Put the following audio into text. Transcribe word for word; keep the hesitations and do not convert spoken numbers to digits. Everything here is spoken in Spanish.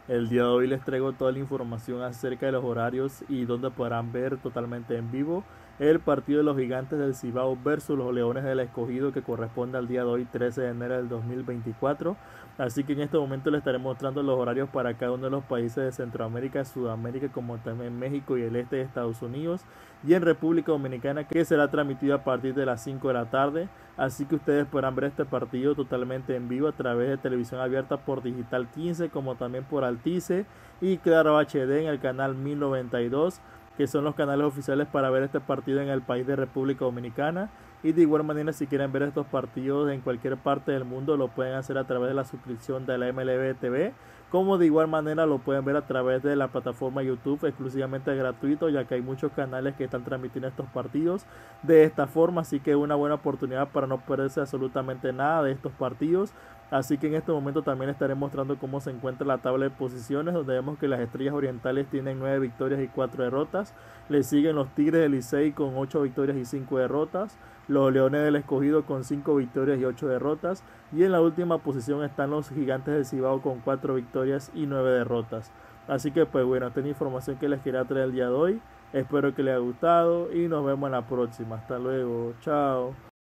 El día de hoy les traigo toda la información acerca de los horarios y donde podrán ver totalmente en vivo el partido de los Gigantes del Cibao versus los Leones del Escogido, que corresponde al día de hoy, trece de enero del dos mil veinticuatro. Así que en este momento les estaré mostrando los horarios para cada uno de los países de Centroamérica, Sudamérica, como también México y el este de Estados Unidos, y en República Dominicana, que será transmitido a partir de las cinco de la tarde. Así que ustedes podrán ver este partido totalmente en vivo a través de televisión abierta por Digital quince, como también por Altice y Claro H D en el canal mil noventa y dos, que son los canales oficiales para ver este partido en el país de República Dominicana. Y de igual manera, si quieren ver estos partidos en cualquier parte del mundo, lo pueden hacer a través de la suscripción de la M L B T V, como de igual manera lo pueden ver a través de la plataforma YouTube, exclusivamente gratuito, ya que hay muchos canales que están transmitiendo estos partidos de esta forma. Así que es una buena oportunidad para no perderse absolutamente nada de estos partidos. Así que en este momento también estaré mostrando cómo se encuentra la tabla de posiciones, donde vemos que las Estrellas Orientales tienen nueve victorias y cuatro derrotas. Le siguen los Tigres del Licey con ocho victorias y cinco derrotas. Los Leones del Escogido con cinco victorias y ocho derrotas. Y en la última posición están los Gigantes del Cibao con cuatro victorias y nueve derrotas. Así que pues bueno, esta es la información que les quería traer el día de hoy. Espero que les haya gustado y nos vemos en la próxima. Hasta luego. Chao.